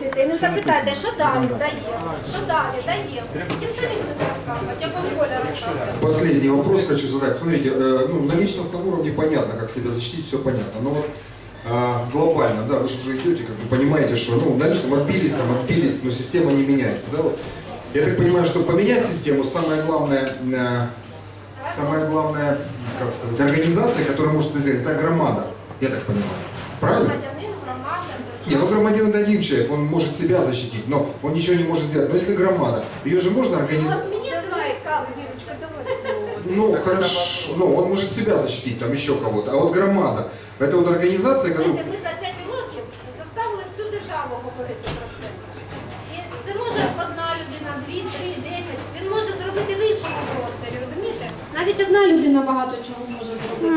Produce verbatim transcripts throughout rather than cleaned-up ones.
підете і не запитаєте, що далі дає, що далі дає. Потім самі будете розказувати, як вам Коля розказує. Последний вопрос хочу задать. Смотрите, ну, на личностном уровне понятно, как себя защитить, все понятно. Но вот а, глобально, да, вы же уже идете, как вы понимаете, что ну, на личном отбились, там отбились, но система не меняется. Да, вот. Я так понимаю, что поменять систему, самое главное, э, самая главная, как сказать, организация, которая может это сделать, это громада. Я так понимаю. Правильно? Не, ну громадин это один человек, он может себя защитить, но он ничего не может сделать. Но если громада, ее же можно организовать. Вот мне это не рассказывай, девочка, давай. Ну хорошо, ну он может себя защитить, там еще кого-то. А вот громада, это вот организация, которая... Ми за п'ять років заставили всю державу говорити про це. І це може одна людина, дві, три, десять. Він може зробити в іншому просторі, розумієте? Навіть одна людина багато чого може зробити.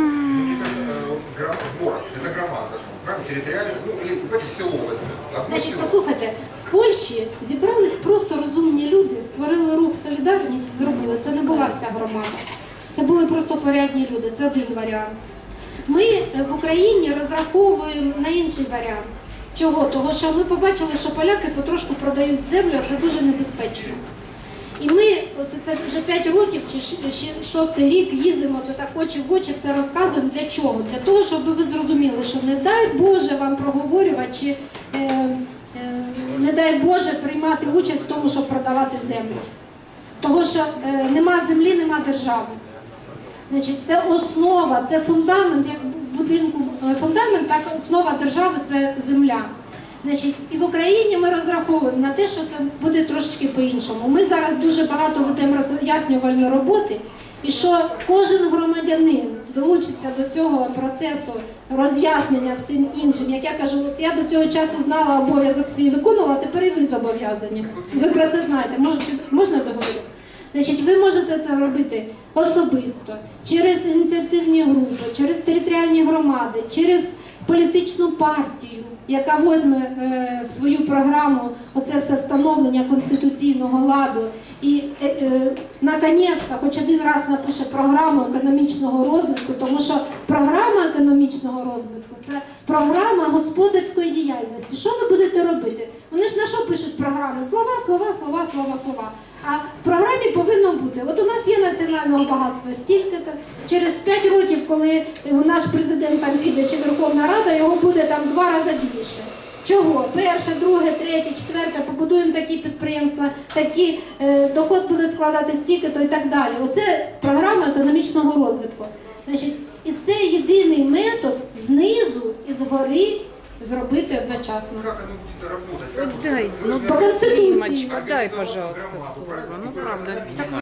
Город, это громада, правильно, территориально, ну или давайте село возьмем. Значить, послухайте, в Польщі зібрались просто розумні люди, створили рух «Солідарність» і зробили. Це не була вся громада. Це були просто порядні люди, це один варіант. Ми в Україні розраховуємо на інший варіант. Чого? Того, що ми побачили, що поляки потрошку продають землю, а це дуже небезпечно. І ми, от це вже п'ять років чи шостий рік їздимо, це так очі в очі все розказуємо. Для чого? Для того, щоб ви зрозуміли, що не дай Боже вам проговорювати, чи е, е, не дай Боже приймати участь в тому, щоб продавати землю. Того, що е, нема землі, нема держави. Значить, це основа, це фундамент, як будинку фундамент, так основа держави – це земля. Значить, і в Україні ми розраховуємо на те, що це буде трошечки по-іншому. Ми зараз дуже багато ведемо роз'яснювальної роботи, і що кожен громадянин долучиться до цього процесу роз'яснення всім іншим. Як я кажу, от я до цього часу знала, обов'язок свій виконувала, а тепер і ви зобов'язані. Ви про це знаєте. Можна договорити? Значить, ви можете це робити особисто, через ініціативні групи, через територіальні громади, через політичну партію, яка візьме е, в свою програму оце все встановлення конституційного ладу і, е, е, наконець-то, хоч один раз напише програму економічного розвитку, тому що програма економічного розвитку – це програма господарської діяльності. Що ви будете робити? Вони ж на що пишуть програми? Слова, слова, слова, слова, слова. А в програмі повинно бути. От у нас є національного багатства стільки-то. Через п'ять років, коли наш президент там піде, чи Верховна Рада, його буде там два рази більше. Чого? Перше, друге, третє, четверте, побудуємо такі підприємства, такий е, доход буде складати стільки-то і так далі. Оце програма економічного розвитку. Значить, і це єдиний метод знизу і згори зробити одночасно. Как оно будет работать? Дай, ну, По Конституции. Римочка, дай, пожалуйста, слово. Ну, правда.